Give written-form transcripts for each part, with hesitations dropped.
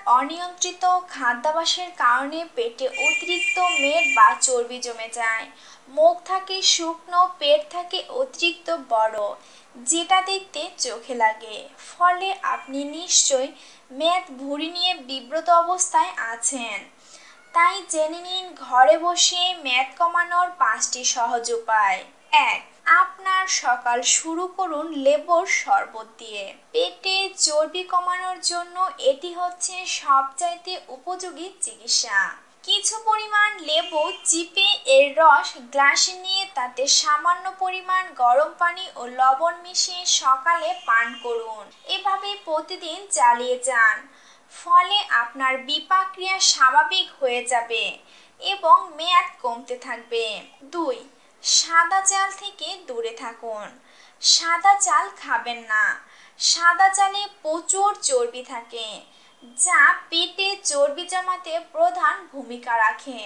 অনিয়ন্ত্রিত খাদ্যাভ্যাসের কারণে পেটে অতিরিক্ত মেদ বা চর্বি জমে যায়। মুখ থাকে শুকনো, পেট থাকে অতিরিক্ত বড়, যেটা দেখতে চোখে লাগে। ফলে আপনি নিশ্চয়ই মেদ ভুঁড়ি নিয়ে বিব্রত অবস্থায় আছেন। তাই জেনে নিন ঘরে বসে মেদ কমানোর 5টি সহজ উপায়। 1. আপনার সকাল শুরু করুন লেবুর শরবত দিয়ে। পেটে চর্বি কমানোর জন্য এটি হচ্ছে সবচাইতে উপযোগী চিকিৎসা। কিছু পরিমাণ লেবু চিপে এর রস গ্লাসে নিয়ে তাতে সামান্য পরিমাণ গরম পানি ও লবণ মিশিয়ে সকালে পান করুন। এভাবে প্রতিদিন চালিয়ে যান। ফলে আপনার বিপাক ক্রিয়া স্বাভাবিক হয়ে যাবে এবং মেয়াদ কমতে থাকবে। 2. সাদা চাল থেকে দূরে থাকুন। সাদা চাল খাবেন না। সাদা চালে প্রচুর চর্বি থাকে, যা পেটে চর্বি জমাতে প্রধান ভূমিকা রাখে।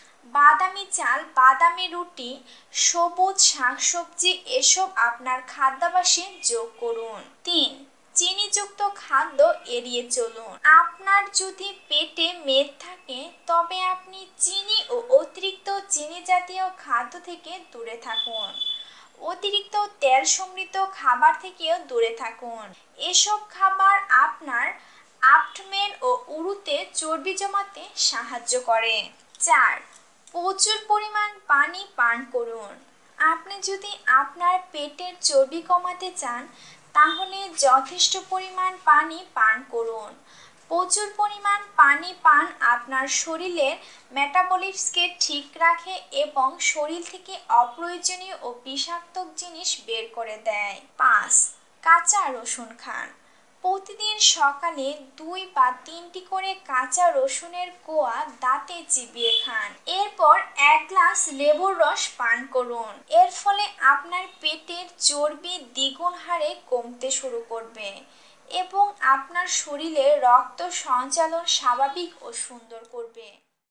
বাদামি চাল, বাদামি রুটি, সবুজ শাকসবজি এসব আপনার খাদ্যাভ্যাসে যোগ করুন। 3. চিনিযুক্ত খাদ্য এড়িয়ে চলুন। আপনার যদি পেটে মেদ থাকে তবে আপনি চিনি ও অতিরিক্ত চিনি জাতীয় খাদ্য থেকে দূরে থাকুন। অতিরিক্ত তেল সমৃদ্ধ খাবার থেকেও দূরে থাকুন। এসব খাবার আপনার আবডোমেন ও উরুতে চর্বি জমাতে সাহায্য করে। 4. প্রচুর পরিমাণ পানি পান করুন। আপনি যদি আপনার পেটের চর্বি কমাতে চান তাহলে যথেষ্ট পরিমাণ পানি পান করুন। প্রচুর পরিমাণ পানি পান আপনার শরীরের মেটাবলিজমকে ঠিক রাখে এবং শরীর থেকে অপ্রয়োজনীয় ও বিষাক্ত জিনিস বের করে দেয়। 5. কাঁচা রসুন খান। প্রতিদিন সকালে 2 বা 3টি করে কাঁচা রসুনের কোয়া দাঁতে চিবিয়ে খান। এরপর 1 গ্লাস লেবুর রস পান করুন। এর ফলে আপনার পেটের চর্বি দ্বিগুণ হারে কমতে শুরু করবে এবং আপনার শরীরে রক্ত সঞ্চালন স্বাভাবিক ও সুন্দর করবে।